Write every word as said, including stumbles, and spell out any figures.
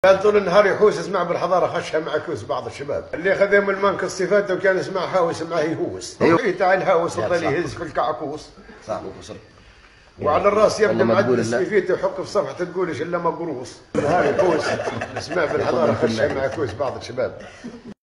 كان طول النهار يحوس يسمع بالحضاره، خشها مع كوس بعض الشباب اللي خذ يوم المانك الصفات وكان يسمع هاوس معاه يهوس. ايوه تعال هاوس وظل يهز في الكعكوس. صح وصل. وعلى الراس يبدا معدل السيفيت ويحك في صفحه تقولش الا مقروص. النهار يحوس يسمع بالحضاره، خشها مع كوس بعض الشباب.